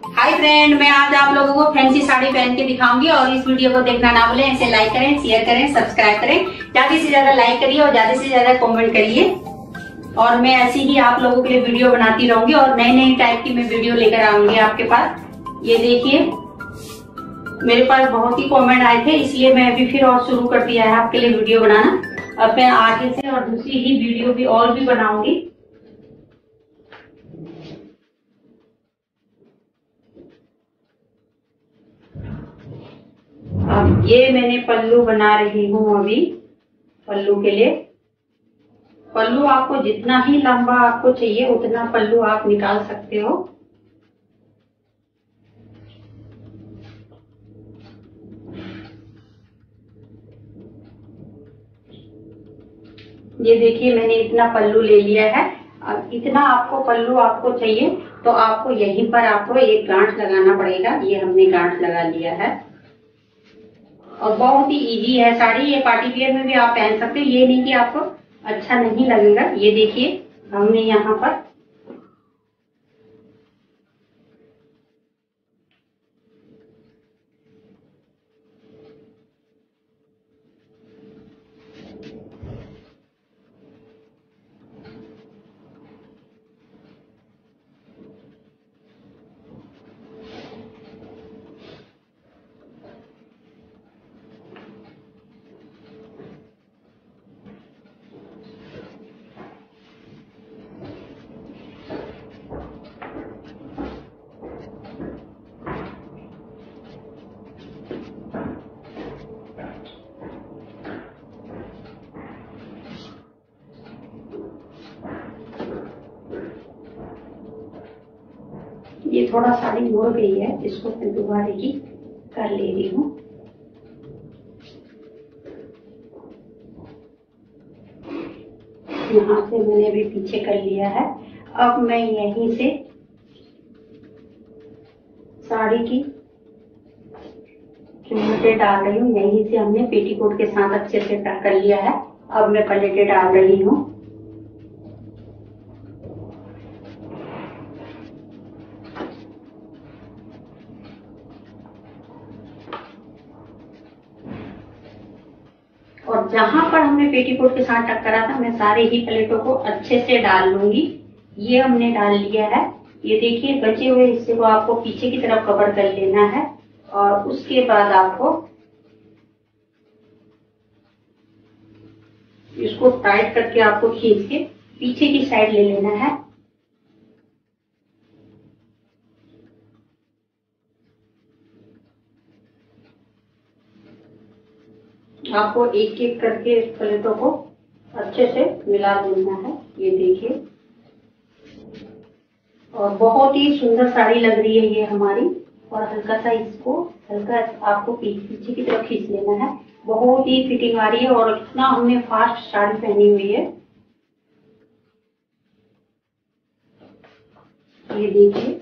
Hi friend, मैं आज आप लोगों को फैंसी साड़ी पहन के दिखाऊंगी और इस वीडियो को देखना ना भूलें। इसे लाइक करें, शेयर करें, सब्सक्राइब करें। ज्यादा से ज्यादा लाइक करिए और ज्यादा से ज्यादा कमेंट करिए। और मैं ऐसी ही आप लोगों के लिए वीडियो बनाती रहूंगी और नई नई टाइप की मैं वीडियो लेकर आऊंगी आपके पास। ये देखिए, मेरे पास बहुत ही कमेंट आए थे, इसलिए मैं अभी फिर और शुरू कर दिया है आपके लिए वीडियो बनाना। अब मैं आगे से और दूसरी ही वीडियो भी और भी बनाऊंगी। अब ये मैंने पल्लू बना रही हूँ अभी। पल्लू के लिए पल्लू आपको जितना ही लंबा आपको चाहिए उतना पल्लू आप निकाल सकते हो। ये देखिए, मैंने इतना पल्लू ले लिया है। अब इतना आपको पल्लू आपको चाहिए तो आपको यहीं पर आपको एक गांठ लगाना पड़ेगा। ये हमने गांठ लगा लिया है और बहुत ही इजी है साड़ी। ये पार्टी वियर में भी आप पहन सकते हो, ये नहीं कि आपको अच्छा नहीं लगेगा। ये देखिए, हमने यहाँ पर ये थोड़ा साड़ी मुड़ गई है, इसको मैं दोबारा की कर ले रही हूँ। यहाँ से मैंने भी पीछे कर लिया है। अब मैं यहीं से साड़ी की चुन्नटें डाल रही हूँ। यहीं से हमने पेटीकोट के साथ अच्छे से पैक कर लिया है। अब मैं पलेटें डाल रही हूँ। और जहां पर हमने पेटीकोट के साथ टक करा था, मैं सारे ही प्लेटों को अच्छे से डाल लूंगी। ये हमने डाल लिया है। ये देखिए, बचे हुए हिस्से को आपको पीछे की तरफ कवर कर लेना है और उसके बाद आपको इसको टाइट करके आपको खींच के पीछे की साइड ले लेना है। आपको एक एक करके इस प्लेटों को अच्छे से मिला देना है। ये देखिए, और बहुत ही सुंदर साड़ी लग रही है ये हमारी। और हल्का सा इसको हल्का आपको पीछे की तरफ खींच लेना है। बहुत ही फिटिंग आ रही है और इतना हमने फास्ट साड़ी पहनी हुई है। ये देखिए,